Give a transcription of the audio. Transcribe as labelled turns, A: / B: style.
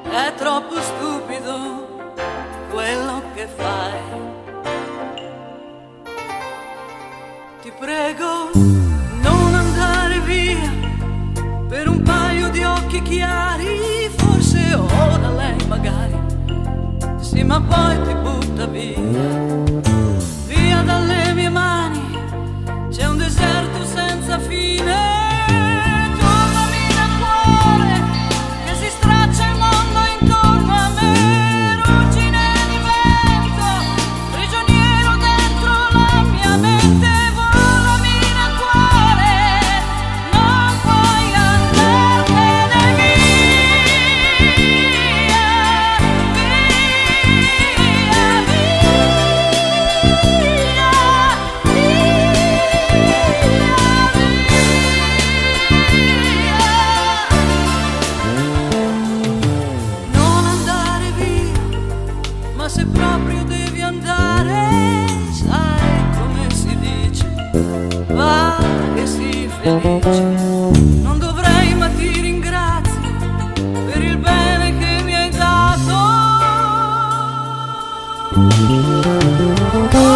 A: È troppo stupido quello che fai. Ti prego, non andare via per un paio di occhi chiari. Forse ora lei magari sì, ma poi ti butta via. Via dalle mie mani, c'è un deserto senza fine. Se proprio devi andare, sai come si dice, va che sii felice. Non dovrei, ma ti ringrazio per il bene che mi hai dato.